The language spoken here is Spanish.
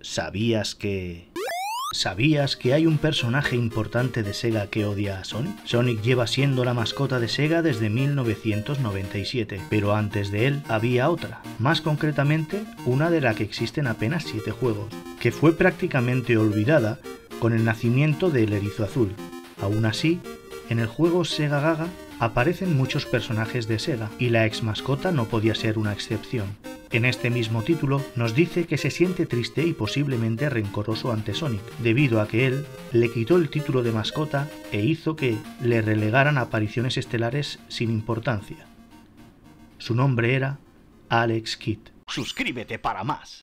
¿Sabías que hay un personaje importante de Sega que odia a Sonic? Sonic lleva siendo la mascota de Sega desde 1997, pero antes de él había otra, más concretamente una de la que existen apenas 7 juegos, que fue prácticamente olvidada con el nacimiento del Erizo Azul. Aún así, en el juego Sega Gaga aparecen muchos personajes de Sega, y la ex mascota no podía ser una excepción. En este mismo título nos dice que se siente triste y posiblemente rencoroso ante Sonic, debido a que él le quitó el título de mascota e hizo que le relegaran a apariciones estelares sin importancia. Su nombre era Alex Kidd. Suscríbete para más.